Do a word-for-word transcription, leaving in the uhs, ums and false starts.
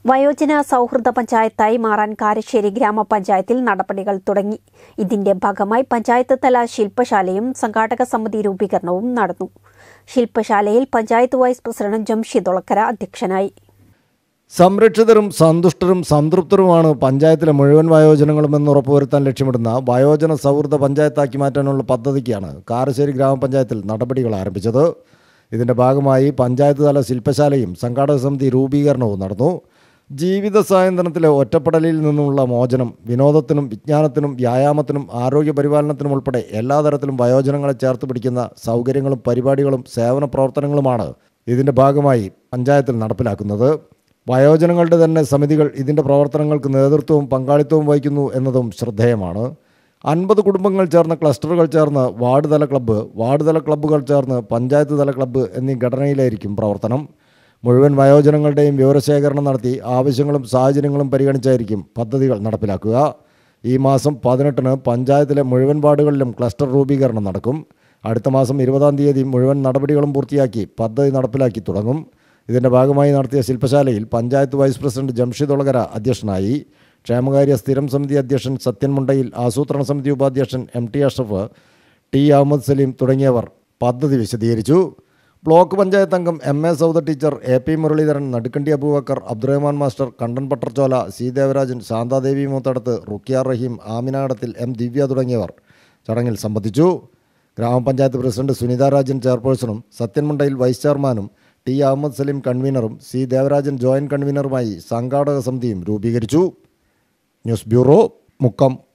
വയോജന സൗഹൃദ പഞ്ചായത്തായി മാറാൻ കാരശ്ശേരി ഗ്രാമപഞ്ചായത്തിൽ നടപടികൾ തുടങ്ങി. ഇതിന്റെ ഭാഗമായി പഞ്ചായത്ത് തല ശില്പശാലയും സംഘാടക സമിതി രൂപീകരണവും നടന്നു. ശില്പശാലയിൽ പഞ്ചായത്ത് വൈസ് പ്രസിഡന്റ് ജംഷിദ് ഒളക്കര അധ്യക്ഷനായി. സംരക്ഷിതരും സന്തുഷ്ടരും സംതൃപ്തരുമാണ് പഞ്ചായത്തിലെ മുഴുവൻ വയോജനങ്ങളുമെന്ന് ഉറപ്പുവരുത്താൻ ലക്ഷ്യമിടുന്ന വയോജന സൗഹൃദ പഞ്ചായത്താക്കി മാറ്റാനുള്ള പദ്ധതിക്കാണ് കാരശ്ശേരി ഗ്രാമപഞ്ചായത്തിൽ നടപടികൾ ആരംഭിച്ചത്. ഇതിന്റെ ഭാഗമായി പഞ്ചായത്ത് തല ശില്പശാലയും സംഘാടക സമിതി രൂപീകരണവും നടന്നു. ജീവിത സായന്ത്രനത്തിലെ ഒറ്റപ്പെടലിൽ നിന്നുമുള്ള മോചനം, വിനോദത്തിനും വിജ്ഞാനത്തിനും വ്യായാമത്തിനും ആരോഗ്യ പരിപാലനത്തിനും ഉൾപ്പെടെ എല്ലാ തരത്തിലും വയോജനങ്ങളെ ചേർത്ത് പിടിക്കുന്ന സൗകര്യങ്ങളും പരിപാടികളും സേവന പ്രവർത്തനങ്ങളുമാണ് ഇതിൻ്റെ ഭാഗമായി പഞ്ചായത്തിൽ നടപ്പിലാക്കുന്നത്. വയോജനങ്ങളുടെ തന്നെ സമിതികൾ ഇതിൻ്റെ പ്രവർത്തനങ്ങൾക്ക് നേതൃത്വവും പങ്കാളിത്തവും വഹിക്കുന്നു എന്നതും ശ്രദ്ധേയമാണ്. അൻപത് കുടുംബങ്ങൾ ചേർന്ന ക്ലസ്റ്ററുകൾ ചേർന്ന് വാർഡ് തല ക്ലബ്ബ്, വാർഡ് തല ക്ലബ്ബുകൾ ചേർന്ന് പഞ്ചായത്ത് തല ക്ലബ്ബ് എന്നീ ഘടനയിലായിരിക്കും പ്രവർത്തനം. മുഴുവൻ വയോജനങ്ങളുടെയും വിവരശേഖരണം നടത്തി ആവശ്യങ്ങളും സാഹചര്യങ്ങളും പരിഗണിച്ചായിരിക്കും പദ്ധതികൾ നടപ്പിലാക്കുക. ഈ മാസം പതിനെട്ടിന് പഞ്ചായത്തിലെ മുഴുവൻ വാർഡുകളിലും ക്ലസ്റ്റർ രൂപീകരണം നടക്കും. അടുത്ത മാസം ഇരുപതാം തീയതി മുഴുവൻ നടപടികളും പൂർത്തിയാക്കി പദ്ധതി നടപ്പിലാക്കി തുടങ്ങും. ഇതിൻ്റെ ഭാഗമായി നടത്തിയ ശില്പശാലയിൽ പഞ്ചായത്ത് വൈസ് പ്രസിഡന്റ് ജംഷിദ് ഒളക്കര അധ്യക്ഷനായി. ക്ഷേമകാര്യ സ്ഥിരം സമിതി അധ്യക്ഷൻ സത്യൻ മുണ്ടയിൽ, ആസൂത്രണ സമിതി ഉപാധ്യക്ഷൻ M T Ashraf, T Ahammed Saleem തുടങ്ങിയവർ പദ്ധതി വിശദീകരിച്ചു. ബ്ലോക്ക് പഞ്ചായത്ത് അംഗം M A Souda teacher, A P Muraleedharan, Nadukkandi Abubacker, Abdurahman master, Kandan Pattarchola, C Devarajan, Shanthadevi Moothedath, Rukkiya Raheem, Aminadathil, M Divya തുടങ്ങിയവർ ചടങ്ങിൽ സംബന്ധിച്ചു. ഗ്രാമപഞ്ചായത്ത് പ്രസിഡന്റ് സുനിത രാജൻ ചെയർപേഴ്സണും സത്യൻ മുണ്ടയിൽ വൈസ് ചെയർമാനും ടി അഹമ്മദ് സലീം കൺവീനറും സി ദേവരാജൻ ജോയിന്റ് കൺവീനറുമായി സംഘാടക സമിതിയും രൂപീകരിച്ചു. News bureau, Mukkam.